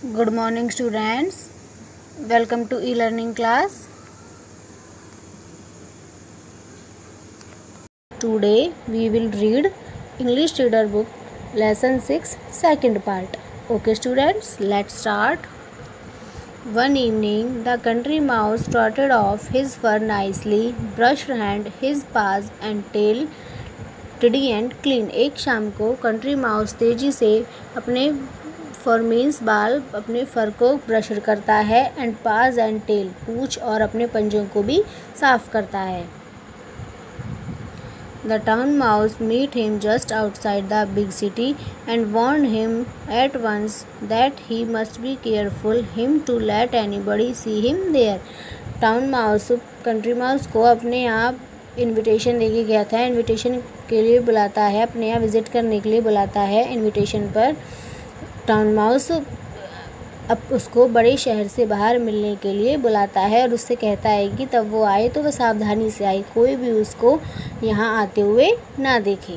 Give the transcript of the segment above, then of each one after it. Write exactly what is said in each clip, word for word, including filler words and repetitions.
Good morning students. Welcome to e-learning class. Today we will read English reader book lesson six second part. Okay students, let's start. One evening the country mouse trotted off his fur nicely, brushed hand, his paws and tail tidy and clean. एक शाम को country mouse तेजी से अपने फर means बाल अपने फर को brush करता है एंड पाज एंड टेल पूंछ और अपने पंजों को भी साफ करता है. The town mouse meet him just outside the big city and warn him at once that he must be careful him to let anybody see him there. Town mouse country mouse को अपने यहाँ invitation दे के गया था. Invitation के लिए बुलाता है, अपने यहाँ विज़िट करने के लिए बुलाता है. इनविटेशन पर टाउन माउस अब उसको बड़े शहर से बाहर मिलने के लिए बुलाता है और उससे कहता है कि तब वो आए तो वह सावधानी से आए, कोई भी उसको यहाँ आते हुए ना देखे.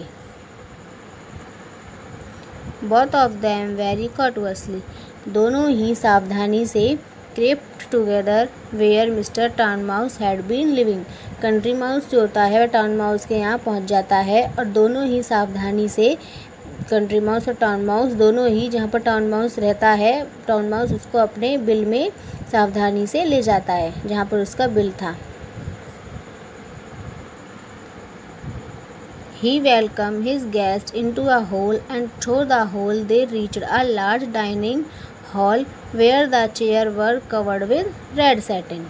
Both of them very cautiously, दोनों ही सावधानी से crept together where mister town mouse had been living. Country mouse जो होता है वह टाउन माउस के यहाँ पहुँच जाता है और दोनों ही सावधानी से कंट्री माउस और टाउन माउस दोनों ही जहाँ पर टाउन माउस रहता है, टाउन माउस उसको अपने बिल में सावधानी से ले जाता है जहाँ पर उसका बिल था. He welcomed his guest into a hall and through the hall they reached a large dining hall where the chairs were covered with red satin.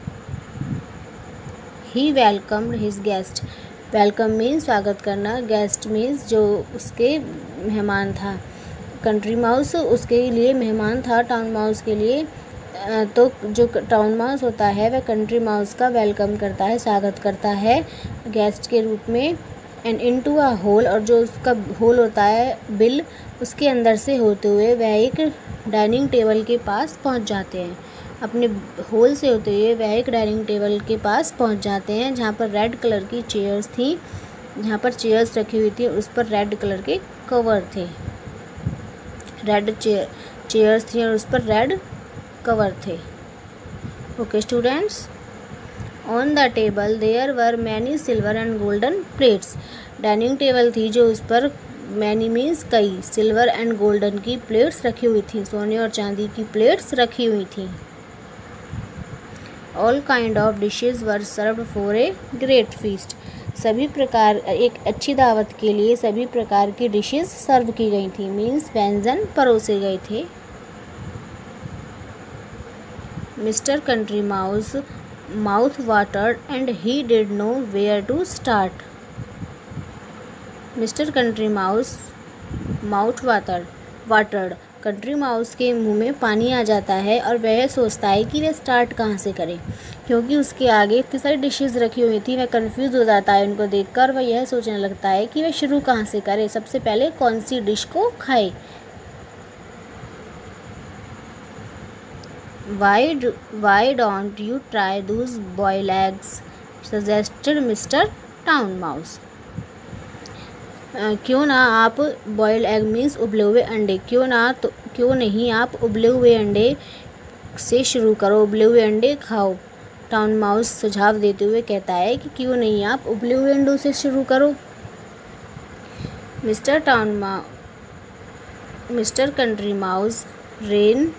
He welcomed his guest. Welcome means स्वागत करना, guest means जो उसके मेहमान था. Country mouse उसके लिए मेहमान था टाउन माउस के लिए. तो जो टाउन माउस होता है वह कंट्री माउस का वेलकम करता है, स्वागत करता है गेस्ट के रूप में. एंड इनटू अ होल, और जो उसका होल होता है बिल, उसके अंदर से होते हुए वह एक डाइनिंग टेबल के पास पहुंच जाते हैं. अपने होल से होते हुए वह एक डाइनिंग टेबल के पास पहुंच जाते हैं जहाँ पर रेड कलर की चेयर्स थी. जहाँ पर चेयर्स रखी हुई थी उस पर रेड कलर के कवर थे. रेड चेयर चेयर्स थी और उस पर रेड कवर थे. Okay students, on the table there were many silver and golden plates. Dining table थी जो उस पर मैनी मीन्स कई, सिल्वर एंड गोल्डन की प्लेट्स रखी हुई थी, सोने और चांदी की प्लेट्स रखी हुई थी. All kind of dishes were served for a great feast. सभी प्रकार एक अच्छी दावत के लिए सभी प्रकार की डिशेज सर्व की गई थी, मीन्स व्यंजन परोसे गए थे. Mister country mouse mouth watered and he did know where to start. Mister country mouse mouth water watered country mouse के मुंह में पानी आ जाता है और वह सोचता है कि वह स्टार्ट कहाँ से करे, क्योंकि उसके आगे इतनी सारी डिशेस रखी हुई थी. वह कंफ्यूज हो जाता है उनको देखकर. वह यह सोचने लगता है कि वह शुरू कहाँ से करे, सबसे पहले कौन सी डिश को खाए. Why why don't you try those boil eggs suggested mister town mouse. क्यों ना आप बॉयल एग मीन्स उबले हुए अंडे, क्यों ना तो क्यों नहीं आप उबले हुए अंडे से शुरू करो, उबले हुए अंडे खाओ. टाउन माउस सुझाव देते हुए कहता है कि क्यों नहीं आप उबले हुए अंडों से शुरू करो. मिस्टर टाउन मा mister country mouse ran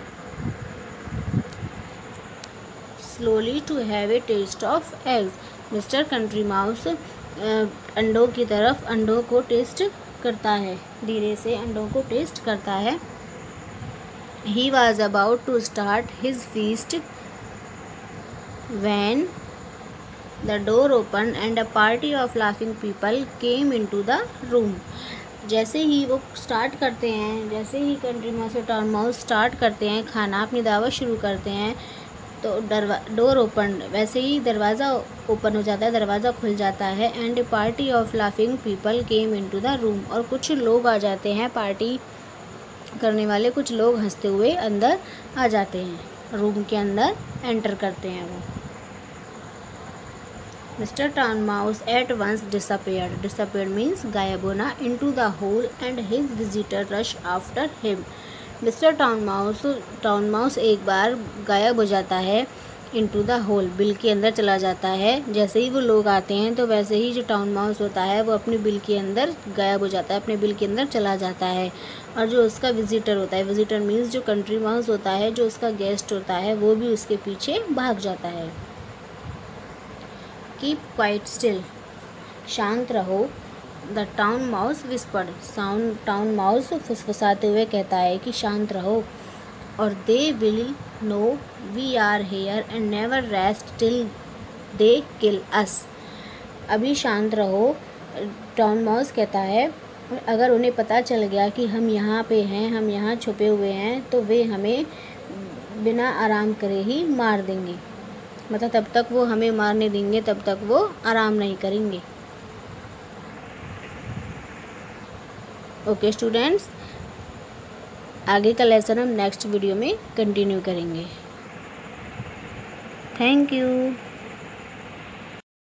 slowly to have a taste of eggs. Mister country mouse अंडों की तरफ अंडों को टेस्ट करता है, धीरे से अंडों को टेस्ट करता है. He was about to start his feast when the door opened and a party of laughing people came into the room. जैसे ही वो स्टार्ट करते हैं, जैसे ही कंट्री माउस और टाउन माउस स्टार्ट करते हैं खाना, अपनी दावत शुरू करते हैं, तो दरवा डोर ओपन, वैसे ही दरवाज़ा ओपन हो जाता है, दरवाज़ा खुल जाता है. And a party of laughing people came into the room, और कुछ लोग आ जाते हैं, पार्टी करने वाले कुछ लोग हंसते हुए अंदर आ जाते हैं, रूम के अंदर एंटर करते हैं वो. Mister town mouse at once disappeared. Disappeared means गायब होना. Into the hole and his visitor rush after him. Mister town mouse town mouse एक बार गायब हो जाता है इनटू द होल, बिल के अंदर चला जाता है। जैसे ही वो लोग आते हैं तो वैसे ही जो टाउन माउस होता है वो अपने बिल के अंदर गायब हो जाता है, अपने बिल के अंदर चला जाता है। और जो उसका विजिटर होता है, विजिटर मीन्स जो कंट्री माउस होता है, जो उसका गेस्ट होता है, वो भी उसके पीछे भाग जाता है। कीप क्वाइट स्टिल, शांत रहो। The town mouse whispered, sound town mouse फुसफुसाते हुए कहता है कि शांत रहो। और they will know we are here and never rest till they kill us. अभी शांत रहो, टाउन माउस कहता है, अगर उन्हें पता चल गया कि हम यहाँ पे हैं, हम यहाँ छुपे हुए हैं, तो वे हमें बिना आराम करे ही मार देंगे। मतलब तब तक वो हमें मारने देंगे, तब तक वो आराम नहीं करेंगे। ओके स्टूडेंट्स, आगे का लेसन हम नेक्स्ट वीडियो में कंटिन्यू करेंगे। Thank you.